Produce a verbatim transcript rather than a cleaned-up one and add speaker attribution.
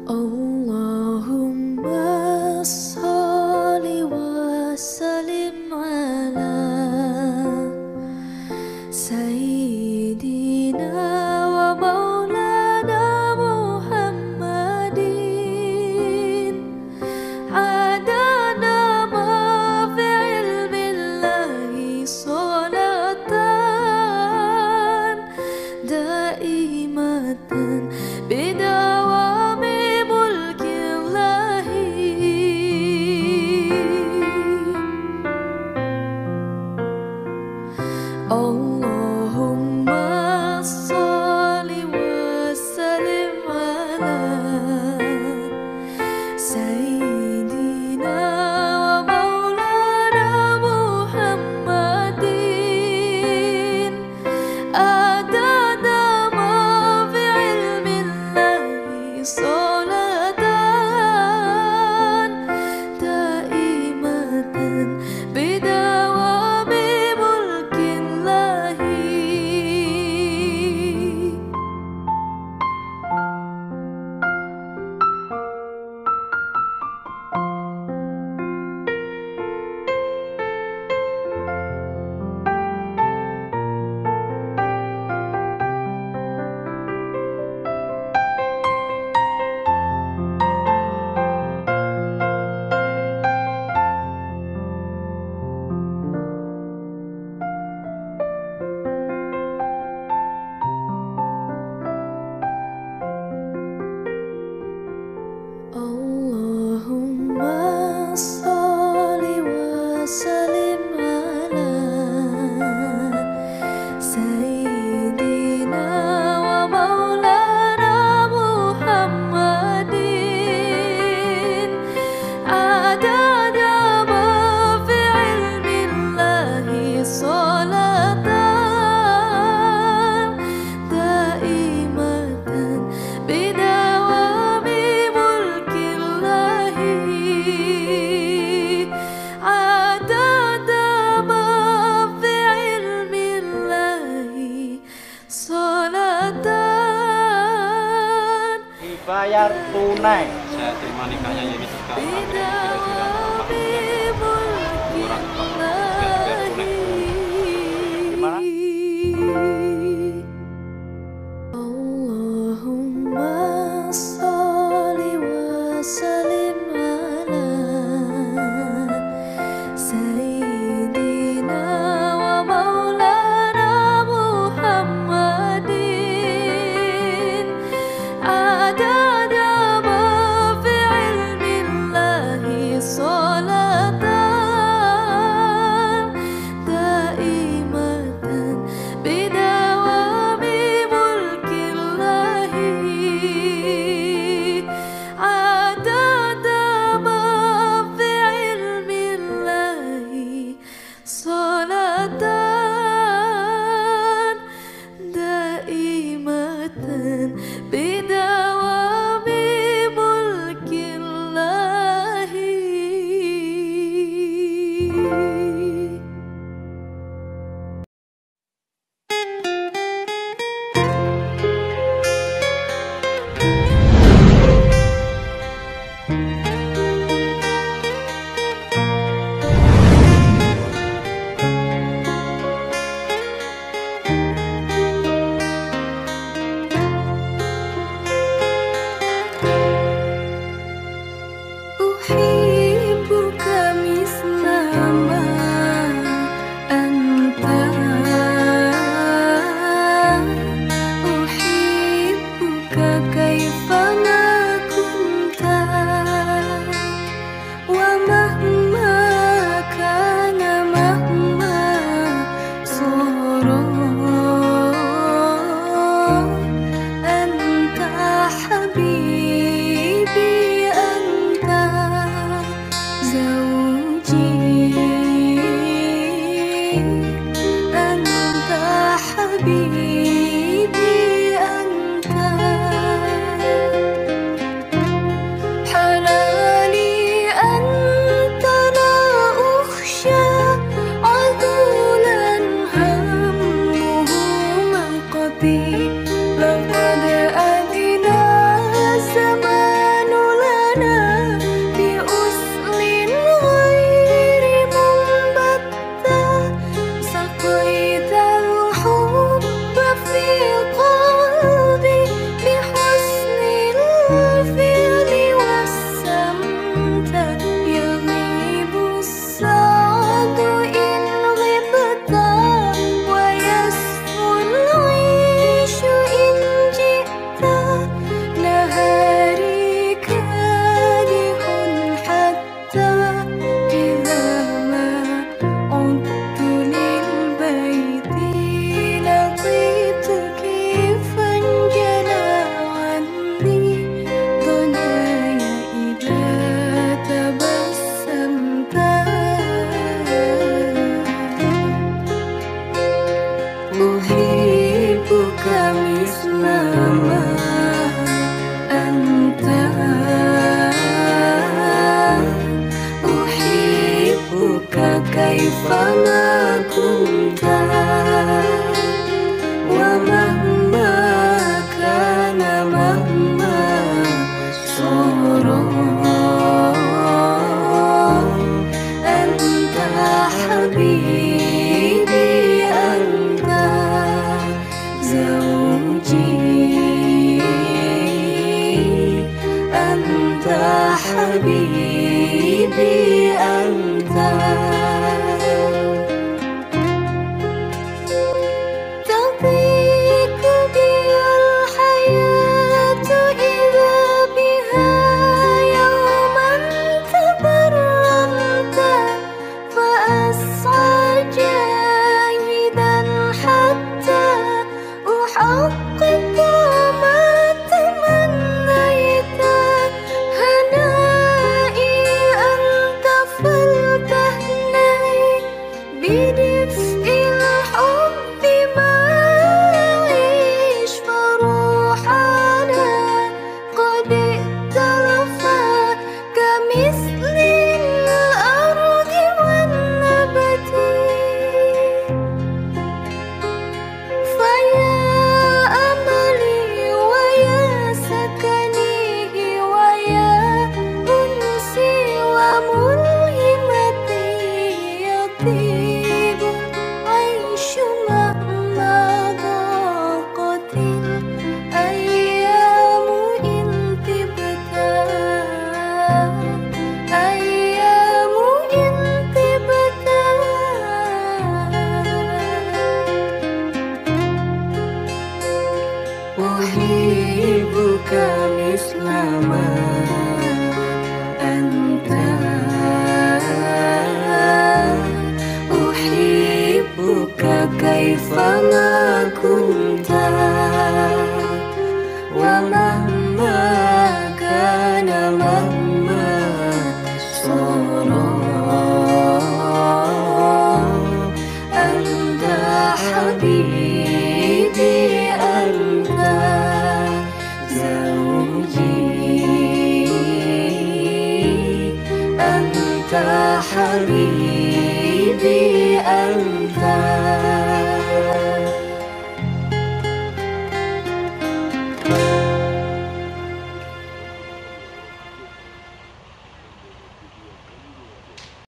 Speaker 1: Allahumma sholli wa sallim ala Sayyidina wa maulana Muhammadin adana ma fi ilmillahi salatan daimatan bidawami mulkillahi Allahumma sholli wa sallim ala Sayyidina wa maulana Muhammadin adada ma fi ilmillahi salatan daimatan bidawami mulkillahi Allahumma sholli wa sallim ala Sayyidina wa maulana Muhammadin adada ma fi ilmillahi salatan daimatan bidawami mulkillahi adada ma fi ilmillahi salatan
Speaker 2: Dibayar tunai.
Speaker 3: Saya terima nikahnya Yeni Tika Amri
Speaker 1: bidawami mulkillahi
Speaker 2: Gimana?
Speaker 1: Allahumma sholli wa sallim ala Sayyidina wa maulana Muhammadin adada ma fi ilmillahi salatan daimatan bidawami mulkillahi adada ma fi ilmillahi salatan daimatan bidawami mulkillahi. حبيبي أنت تضيق بي الحياة إذا بها يوما تبرمت فأسعى جاهدا حتى أحقق ما تمنيت هنائي أنت فلتهنئي بدفء الحب ما عيش فروحنا قد ائتلفا كمثل الأرض والنبت فيا أملي ويا سكني ويا أنسي وملهمتي يطيب عيش مهما ضاقت الأيام إن تبتا أيام إن تبتا أحبك مثل ما أنت أحبك كيفما كنت ومهما كان مهما صار أنت حبيبي أنت زوجي أنت حبيبي أنت